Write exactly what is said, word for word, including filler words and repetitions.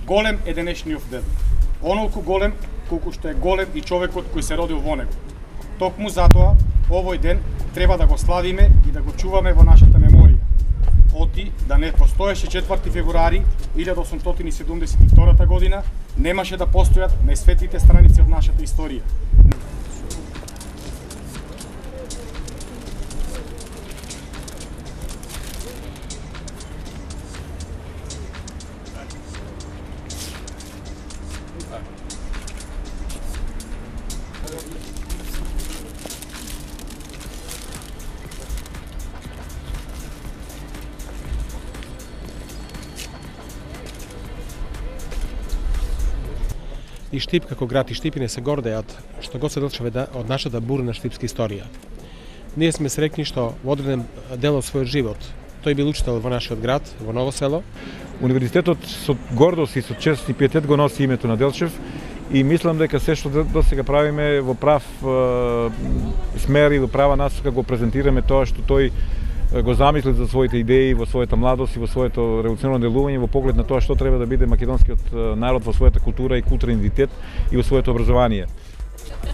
Голем е денешниот ден. Онолку голем колку што е голем и човекот кој се родил во него. Токму затоа овој ден треба да го славиме и да го чуваме во нашата меморија. Оти да не постоеше четврти февруари илјада осумстотини седумдесет и втора година, немаше да постојат најсветлите страници од нашата историја. И Штип како град и Штипине се гордеат што Гоце Делчев е од нашата бурна штипска историја. Ние сме среќни што во одреден дел од својот живот тој бил учител во нашиот град, во Ново село. Универзитетот со гордост и со чест и пиетет го носи името на Делчев и мислам дека се што до сега правиме во прав е, смер и во права насока го презентираме тоа што тој го замисли за своите идеи во својата младост и во своето револуционарно делување во поглед на тоа што треба да биде македонскиот народ во својата култура и културен идентитет и во своето образование.